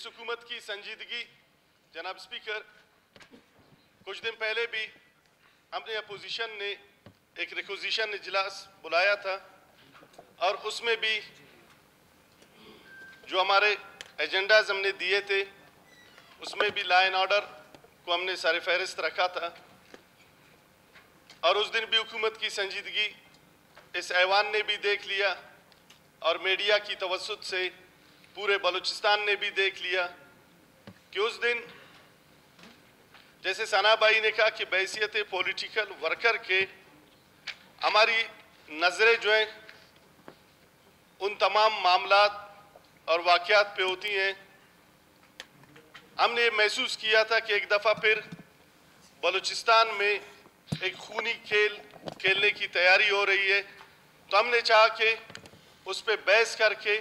इस हुकूमत की संजीदगी, जनाब स्पीकर, कुछ दिन पहले भी हमने अपोजिशन ने एक रिक्विजिशन इजलास बुलाया था और उसमें भी जो हमारे एजेंडाज हमने दिए थे उसमें भी लॉ एंड ऑर्डर को हमने सर फहरिस्त रखा था। और उस दिन भी हुकूमत की संजीदगी इस ऐवान ने भी देख लिया और मीडिया की तवज्जुह से पूरे बलूचिस्तान ने भी देख लिया कि उस दिन जैसे सना भाई ने कहा कि बहैसियत पॉलिटिकल वर्कर के हमारी नज़रें जो हैं उन तमाम मामलात और वाक़यात पे होती हैं। हमने महसूस किया था कि एक दफ़ा फिर बलूचिस्तान में एक खूनी खेल खेलने की तैयारी हो रही है, तो हमने चाहा कि उस पर बहस करके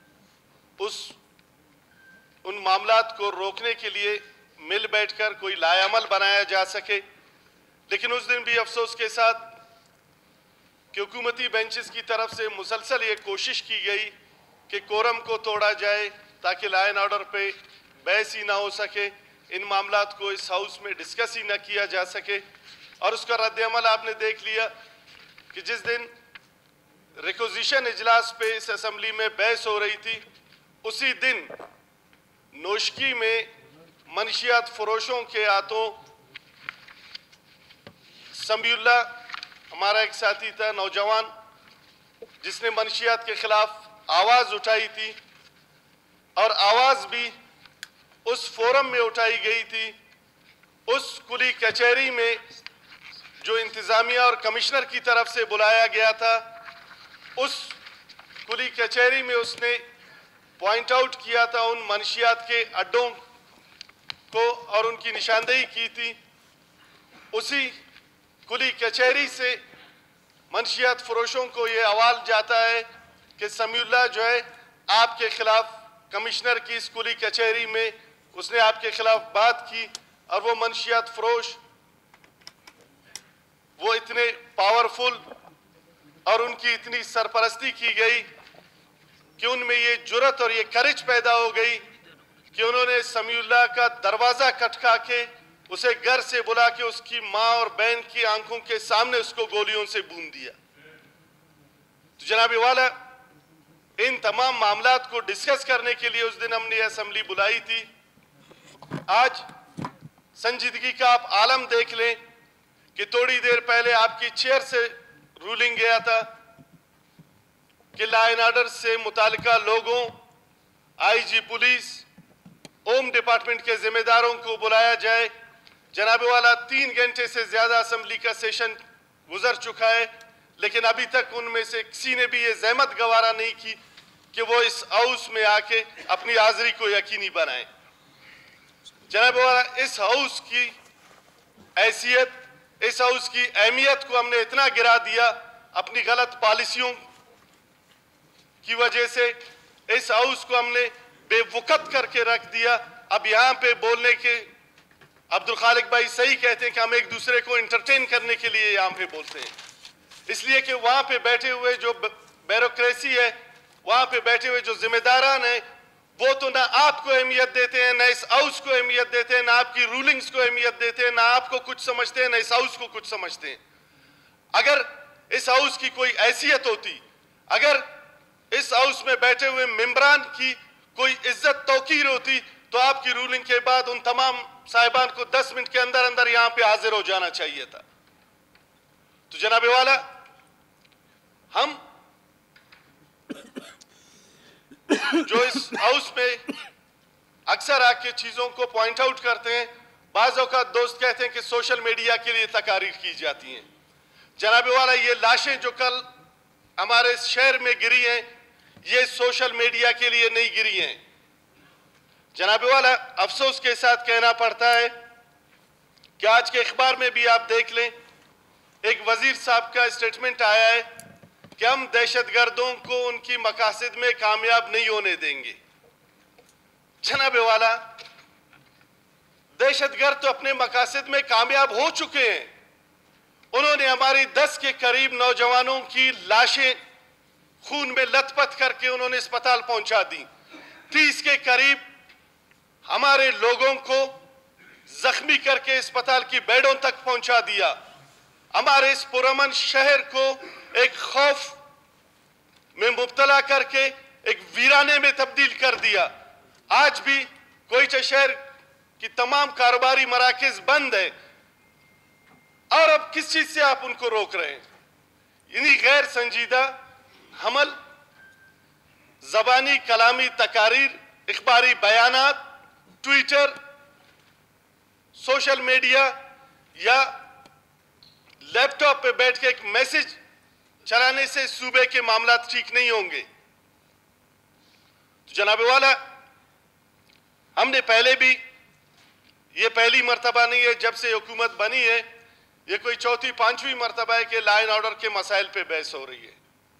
उन मामलात को रोकने के लिए मिल बैठकर कोई लाएअमल बनाया जा सके। लेकिन उस दिन भी अफसोस के साथ कि हुकूमती बेंचेस की तरफ से मुसलसल ये कोशिश की गई कि कोरम को तोड़ा जाए ताकि लॉ एंड ऑर्डर पे बहस ही ना हो सके, इन मामलात को इस हाउस में डिस्कस ही ना किया जा सके। और उसका रद्द-ए-अमल आपने देख लिया कि जिस दिन रिक्विजिशन इजलास पे इस असम्बली में बहस हो रही थी, उसी दिन नोशकी में मनशियात फरोशों के हाथों समीउल्लाह हमारा एक साथी था नौजवान जिसने मनशियात के खिलाफ आवाज़ उठाई थी और आवाज़ भी उस फोरम में उठाई गई थी, उस कुली कचहरी में जो इंतज़ामिया और कमिश्नर की तरफ से बुलाया गया था। उस कुली कचहरी में उसने पॉइंट आउट किया था उन मनशियात के अड्डों को और उनकी निशानदेही की थी। उसी कुली कचहरी से मनशियात फरोशों को ये आवाज़ जाता है कि समीउल्लाह जो है आपके खिलाफ कमिश्नर की इस कुली कचहरी में उसने आपके खिलाफ बात की और वो मनशियात फरोश वो इतने पावरफुल और उनकी इतनी सरपरस्ती की गई कि उनमें ये जुर्रत और ये करेज पैदा हो गई कि उन्होंने समीउल्लाह का दरवाज़ा खटखा के उसे घर से बुला के उसकी माँ और बहन की आंखों के सामने उसको गोलियों से भून दिया। तो जनाब वाला, इन तमाम मामलात को डिस्कस करने के लिए उस दिन हमने असेंबली बुलाई थी। आज संजीदगी का आप आलम देख लें कि थोड़ी देर पहले आपकी चेयर से रूलिंग गया था कि लॉ एंड ऑर्डर से मुतालिका लोगों, आईजी पुलिस, होम डिपार्टमेंट के जिम्मेदारों को बुलाया जाए। जनाब वाला 3 घंटे से ज़्यादा असेंबली का सेशन गुजर चुका है, लेकिन अभी तक उनमें से किसी ने भी ये ज़हमत गवारा नहीं की कि वो इस हाउस में आके अपनी हाज़िरी को यकीनी बनाएं। जनाब वाला, इस हाउस की हैसियत, इस हाउस की अहमियत को हमने इतना गिरा दिया अपनी गलत पॉलिसियों की वजह से। इस हाउस को हमने बेवकत करके रख दिया। अब यहाँ पे बोलने के अब्दुल खालिक भाई सही कहते हैं कि हम एक दूसरे को इंटरटेन करने के लिए यहाँ पे बोलते हैं, इसलिए कि वहाँ पे बैठे हुए जो ब्यूरोक्रेसी है, वहाँ पे बैठे हुए जो जिम्मेदारान हैं, वो तो ना आपको अहमियत देते हैं, ना इस हाउस को अहमियत देते हैं, ना आपकी रूलिंग्स को अहमियत देते हैं, ना आपको कुछ समझते हैं, ना इस हाउस को कुछ समझते हैं। अगर इस हाउस की कोई हैसियत होती, अगर इस हाउस में बैठे हुए मेंबरान की कोई इज्जत तौकीर होती, तो आपकी रूलिंग के बाद उन तमाम साहिबान को 10 मिनट के अंदर अंदर यहाँ पे हाजिर हो जाना चाहिए था। तो जनाब वाला, हम जो इस हाउस में अक्सर आके चीज़ों को पॉइंट आउट करते हैं, बाज़ औक़ात दोस्त कहते हैं कि सोशल मीडिया के लिए तकारीर की जाती हैं। जनाब वाला, ये लाशें जो कल हमारे शहर में गिरी हैं, ये सोशल मीडिया के लिए नहीं गिरी हैं। जनाब वाला, अफसोस के साथ कहना पड़ता है कि आज के अखबार में भी आप देख लें, एक वजीर साहब का स्टेटमेंट आया है कि हम दहशतगर्दों को उनकी मकासद में कामयाब नहीं होने देंगे। जनाब वाला, दहशतगर्द तो अपने मकासद में कामयाब हो चुके हैं। उन्होंने हमारी 10 के करीब नौजवानों की लाशें खून में लथपथ करके उन्होंने अस्पताल पहुंचा दी। 30 के करीब ہمارے لوگوں کو زخمی کر کے اسپتال کی بیڈوں تک پہنچا دیا، ہمارے اس پرامن شہر کو ایک خوف میں مبتلا کر کے ایک ویرانے میں تبدیل کر دیا۔ آج بھی کوئٹہ شہر کی تمام کاروباری مراکز بند ہیں، اور اب کس چیز سے آپ ان کو روک رہے ہیں؟ یعنی غیر سنجیدہ حمل، زبانی کلامی تقاریر، اخباری بیانات، ٹویٹر، سوشل میڈیا یا لیپ ٹاپ پہ بیٹھ کے ایک میسج چلانے سے صوبے کے معاملات ٹھیک نہیں ہوں گے۔ تو جناب والا، ہم نے پہلے بھی، یہ پہلی مرتبہ نہیں ہے جب سے حکومت بنی ہے، یہ کوئی چوتھی پانچویں مرتبہ ہے کہ لا اینڈ آرڈر کے مسائل پہ بحث ہو رہی ہے۔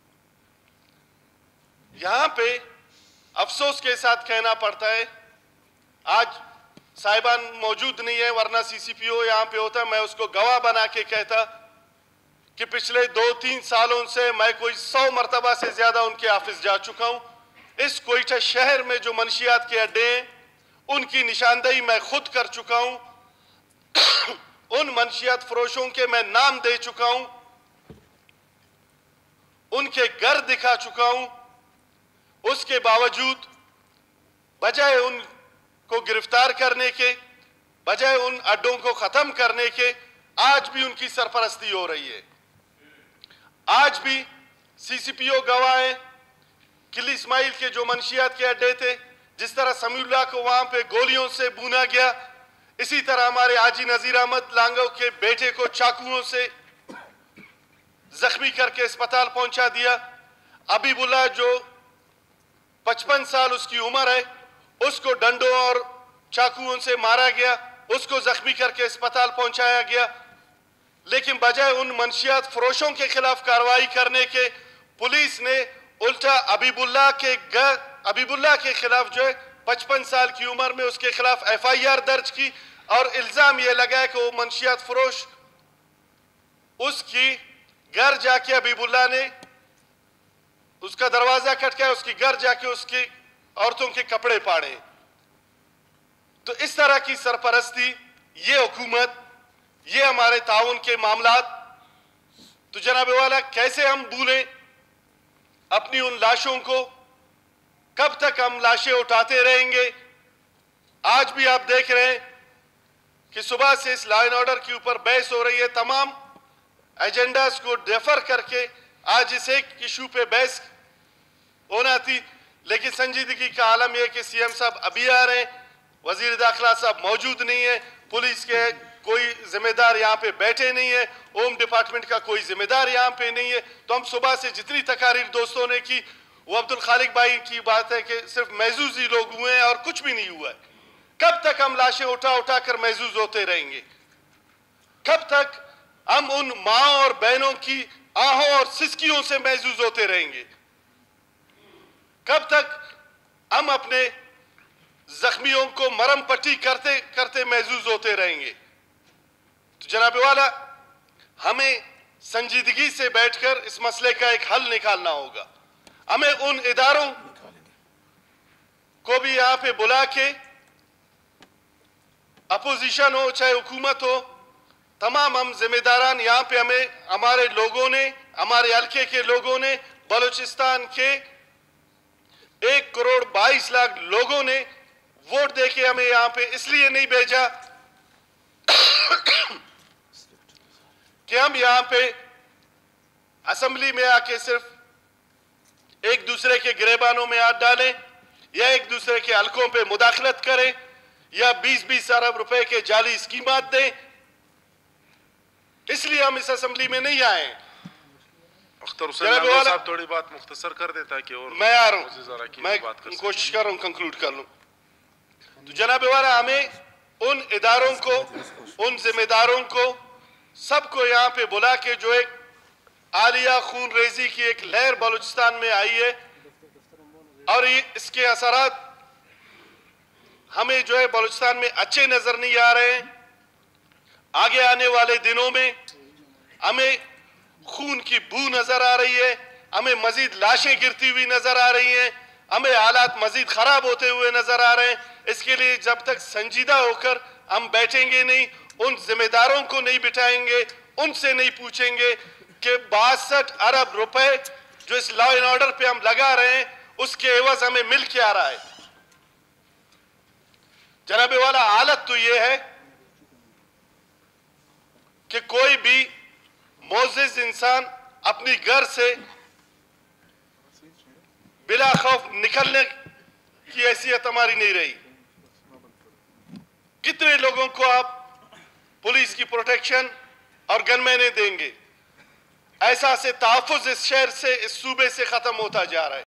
یہاں پہ افسوس کے ساتھ کہنا پڑتا ہے، آج صاحبان موجود نہیں ہے، ورنہ سی سی پی او یہاں پہ ہوتا، میں اس کو گواہ بنا کے کہتا کہ پچھلے 2-3 سالوں سے میں کوئی 100 مرتبہ سے زیادہ ان کے آفس جا چکا ہوں۔ اس کوئٹہ شہر میں جو منشیات کے اڈے ہیں، ان کی نشاندہی میں خود کر چکا ہوں، ان منشیات فروشوں کے میں نام دے چکا ہوں، ان کے گھر دکھا چکا ہوں۔ اس کے باوجود بجائے ان کو گرفتار کرنے کے، بجائے ان اڈوں کو ختم کرنے کے، آج بھی ان کی سرپرستی ہو رہی ہے۔ آج بھی سی سی پی او گواہ ہیں، قلی اسماعیل کے جو منشیات کے اڈے تھے، جس طرح سمیع اللہ کو وہاں پہ گولیوں سے بھونا گیا، اسی طرح ہمارے حاجی نذیر احمد لانگو کے بیٹے کو چاقوؤں سے زخمی کر کے اسپتال پہنچا دیا۔ حبیب اللہ جو 55 سال اس کی عمر ہے، اس کو ڈنڈوں اور چاقوؤں سے مارا گیا، اس کو زخمی کر کے اسپتال پہنچایا گیا۔ لیکن بجائے ان منشیات فروشوں کے خلاف کارروائی کرنے کے، پولیس نے الٹا حبیب اللہ کے خلاف جو ہے 55 سال کی عمر میں اس کے خلاف ایف آئی آر درج کی، اور الزام یہ لگا ہے کہ وہ منشیات فروش اس کی گھر جا کے حبیب اللہ نے اس کا دروازہ کھٹکایا، اس کی گھر جا کے اس کی عورتوں کے کپڑے پاڑے۔ تو اس طرح کی سرپرستی، یہ حکومت، یہ ہمارے تعاون کے معاملات، تو جناب والا کیسے ہم بھولیں اپنی ان لاشوں کو؟ کب تک ہم لاشیں اٹھاتے رہیں گے؟ آج بھی آپ دیکھ رہے ہیں کہ صبح سے اس لا اینڈ آرڈر کے اوپر بحث ہو رہی ہے، تمام ایجنڈاز کو ڈیفر کر کے آج اس ایک ایشو پہ بحث ہونا تھی، لیکن سنجیدگی کا عالم یہ کہ سی ایم صاحب ابھی آ رہے ہیں، وزیر داخلہ صاحب موجود نہیں ہے، پولیس کے کوئی ذمہ دار یہاں پہ بیٹھے نہیں ہے، ہوم ڈپارٹمنٹ کا کوئی ذمہ دار یہاں پہ نہیں ہے۔ تو ہم صبح سے جتنی تقاریر دوستوں نے کی، وہ عبدالخالق بھائی کی بات ہے کہ صرف محظوظ ہی لوگ ہوئے ہیں اور کچھ بھی نہیں ہوا ہے۔ کب تک ہم لاشیں اٹھا اٹھا کر محظوظ ہوتے رہیں گے؟ کب تک ہم ان ماں اور بہنوں کی آہوں اور سسکیوں سے محظوظ ہوتے رہیں گے؟ کب تک ہم اپنے زخمیوں کو مرم پٹی کرتے کرتے محظوظ ہوتے رہیں گے؟ تو جناب والا، ہمیں سنجیدگی سے بیٹھ کر اس مسئلے کا ایک حل نکالنا ہوگا۔ ہمیں ان اداروں کو بھی یہاں پہ بلا کے، اپوزیشن ہو چاہے حکومت ہو، تمام ہم ذمہ داران یہاں پہ، ہمارے لوگوں نے، ہمارے حلقے کے لوگوں نے، بلوچستان کے 1,22,00,000 لوگوں نے ووٹ دے کے ہمیں یہاں پہ اس لیے نہیں بھیجا کہ ہم یہاں پہ اسمبلی میں آ کے صرف ایک دوسرے کے گریبانوں میں ہاتھ ڈالیں، یا ایک دوسرے کے حلقوں پہ مداخلت کریں، یا 20-20 ارب روپے کے جعلی اسکیمات دیں۔ اس لیے ہم اس اسمبلی میں نہیں آئے ہیں۔ اختر حسین لانگو صاحب تھوڑی بات مختصر کر دیتا کہ اور میں آ رہا ہوں، میں کوشش کر رہا ہوں کنکلوڈ کر لوں۔ تو جناب والا، ہمیں ان اداروں کو، ان ذمہ داروں کو، سب کو یہاں پہ بلا کے جو ایک عالیہ خون ریزی کی ایک لہر بلوچستان میں آئی ہے، اور اس کے اثرات ہمیں جو ہے بلوچستان میں اچھے نظر نہیں آ رہے ہیں۔ آگے آنے والے دنوں میں ہمیں خون کی بو نظر آ رہی ہے، ہمیں مزید لاشیں گرتی ہوئی نظر آ رہی ہیں، ہمیں حالات مزید خراب ہوتے ہوئے نظر آ رہے ہیں. اس کے لیے جب تک سنجیدہ ہو کر ہم بیٹھیں گے نہیں، ان ذمہ داروں کو نہیں بٹھائیں گے، ان سے نہیں پوچھیں گے کہ 62 ارب روپے جو اس لا اینڈ آرڈر پہ ہم لگا رہے ہیں اس کے عوض ہمیں مل کے آ رہا ہے. جناب والا، حالت تو یہ ہے کہ کوئی بھی معزز انسان اپنی گھر سے بلا خوف نکلنے کی حیثیت ہماری نہیں رہی. کتنے لوگوں کو آپ پولیس کی پروٹیکشن اور گن مینیں دیں گے؟ احساس تحفظ اس شہر سے، اس صوبے سے ختم ہوتا جا رہا ہے.